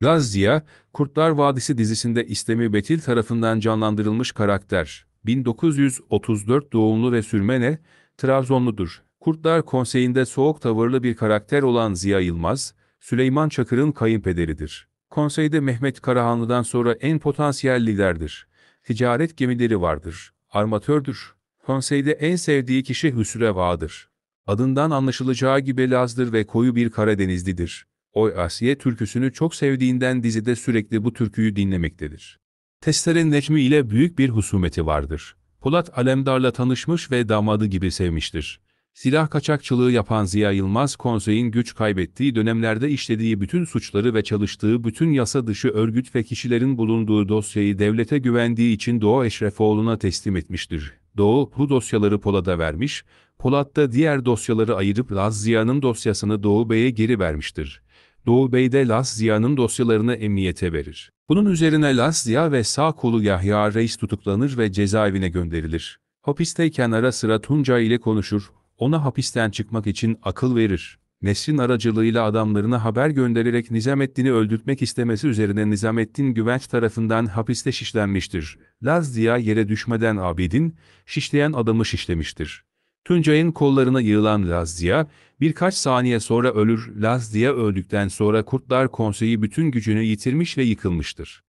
Laz Ziya, Kurtlar Vadisi dizisinde İstemi Betil tarafından canlandırılmış karakter. 1934 doğumlu ve Sürmene, Trabzonludur. Kurtlar Konseyi'nde soğuk tavırlı bir karakter olan Ziya Yılmaz, Süleyman Çakır'ın kayınpederidir. Konseyde Mehmet Karahanlı'dan sonra en potansiyel liderdir. Ticaret gemileri vardır. Armatördür. Konseyde en sevdiği kişi Hüsreva'dır. Adından anlaşılacağı gibi Laz'dır ve koyu bir Karadenizlidir. Oy Asiye türküsünü çok sevdiğinden dizide sürekli bu türküyü dinlemektedir. Testere Necmi ile büyük bir husumeti vardır. Polat Alemdar'la tanışmış ve damadı gibi sevmiştir. Silah kaçakçılığı yapan Ziya Yılmaz, konseyin güç kaybettiği dönemlerde işlediği bütün suçları ve çalıştığı bütün yasa dışı örgüt ve kişilerin bulunduğu dosyayı devlete güvendiği için Doğu Eşrefoğlu'na teslim etmiştir. Doğu bu dosyaları Polat'a vermiş, Polat da diğer dosyaları ayırıp Laz Ziya'nın dosyasını Doğu Bey'e geri vermiştir. Doğu Bey de Laz Ziya'nın dosyalarını emniyete verir. Bunun üzerine Laz Ziya ve sağ kolu Yahya Reis tutuklanır ve cezaevine gönderilir. Hapisteyken ara sıra Tuncay ile konuşur, ona hapisten çıkmak için akıl verir. Nesrin aracılığıyla adamlarına haber göndererek Nizamettin'i öldürtmek istemesi üzerine Nizamettin Güvenç tarafından hapiste şişlenmiştir. Laz Ziya yere düşmeden Abidin, şişleyen adamı şişlemiştir. Tuncay'ın kollarına yığılan Laz Ziya, birkaç saniye sonra ölür. Laz Ziya öldükten sonra Kurtlar Konseyi bütün gücünü yitirmiş ve yıkılmıştır.